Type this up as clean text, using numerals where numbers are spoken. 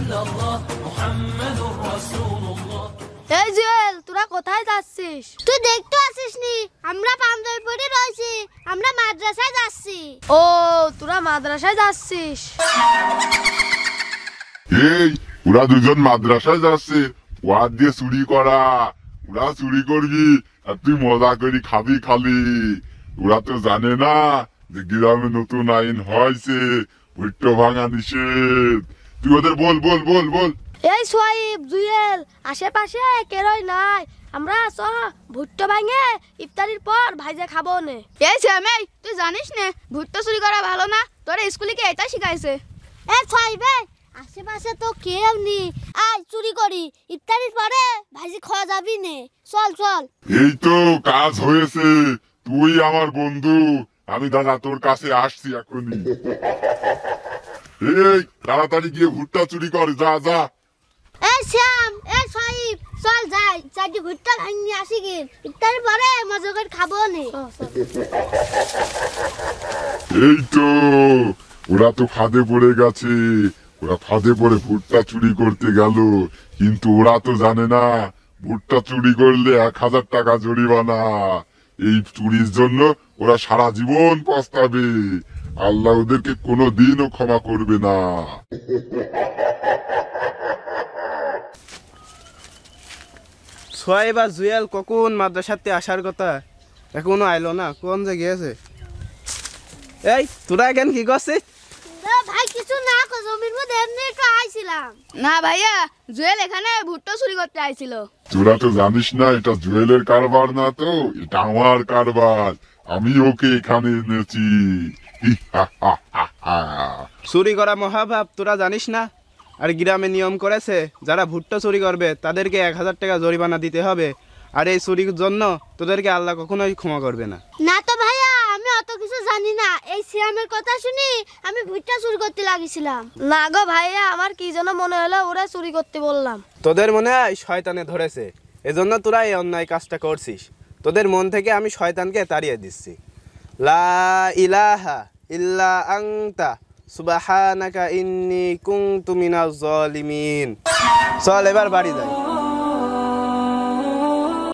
এই জুয়েল, তোরা কোথায় যাচ্ছিস? তুই দেখতে আসিস নি? আমরা পাঞ্জাবি পরে রয়েছি, আমরা মাদ্রাসায় যাচ্ছি। ও, তোরা মাদ্রাসায় যাচ্ছিস? এই ওরা দুজন মাদ্রাসায় যাচ্ছে, ওয়াদ দিয়ে চুরি করা। ওরা চুরি করবি আর তুই মজা করি খাবি খালি। ওরা তো জানে না যে গ্রামে নতুন আইন হয়েছে, ভুট্টো ভাঙা নিষেধ। তুই ওদের বল বল বল বল। এই সোয়াইব, জুয়েল, আশেপাশে কেরই নাই, আমরা ভুট্টো ভাঙে ইফতারির পর ভাইজা খাবো নে। এই শ্যামে, তুই জানিস না ভুট্টো চুরি করা ভালো না? তোর স্কুলে কি এটা শিখাইছে? এ ছয়বে, আশেপাশে তো কেউ নেই, আয় চুরি করি, ইফতারির পরে ভাইজি খাওয়া যাবি নে। চল চল। এই তো কাজ হয়েছে, তুই আমার বন্ধু, আমি দাদা তোর কাছে আসছি এখনই। এই তাড়াতাড়ি গিয়ে ভুট্টা চুরি কর, যা যা। এ শ্যাম, এ ছয়ব, চল যাই, চারটি ভুট্টা ভাঙি আসি কি, ইফতারির পরে মজা করে খাবো নে। এই তো ওরা তো ফাঁদে পড়ে গেছে, ওরা ফাঁদে পড়ে ভুট্টা চুরি করতে গেল, কিন্তু ওরা তো জানে না ভুট্টা চুরি করলে 1000 টাকা জরিমানা। এই চুরির জন্য ওরা সারা জীবন পস্তাবে, আল্লাহ ওদেরকে কোনো দিনও ক্ষমা করবে না। সোয়াইব আর জুয়েল কখন মাদ্রাসাতে আসার কথা, এখনো আইলো না, কোন যে গিয়েছে? এই তোরা এখানে কি করছিস? ভাই কিছু না, জমির মধ্যে এমনি একটু আইছিলাম। না ভাইয়া, জুয়েল এখানে ভুট্টো চুরি করতে আইছিল। তোরা তো জানিস না এটা জুয়েলের কারবার না, তো এটা আমার কারবার, আমি ওকে এখানে এনেছি। চুরি করা মহাভাব, তোরা জানিস না? আর গ্রামে নিয়ম করেছে যারা ভুট্টো চুরি করবে তাদেরকে 1000 টাকা জরিমানা দিতে হবে, আর এই চুরির জন্য তোদেরকে আল্লাহ কখনোই ক্ষমা করবে না। না তো ভাইয়া, আমি অত কিছু জানি না, এই শ্যামের কথা শুনি আমি ভুট্টা চুরি করতে লাগিছিলাম। না গো ভাইয়া, আমার কি যেন মনে হলো ওরা চুরি করতে বললাম। তোদের মনে হয় শয়তানে ধরেছে, এজন্য তোরা এই অন্যায় কাজটা করছিস। তোদের মন থেকে আমি শয়তানকে তাড়িয়ে দিচ্ছি। লা ইলাহা ইল্লা আনতা সুবহানাকা ইন্নী কুনতু মিনাজ জালিমিন। চল এবার বাড়ি যাই।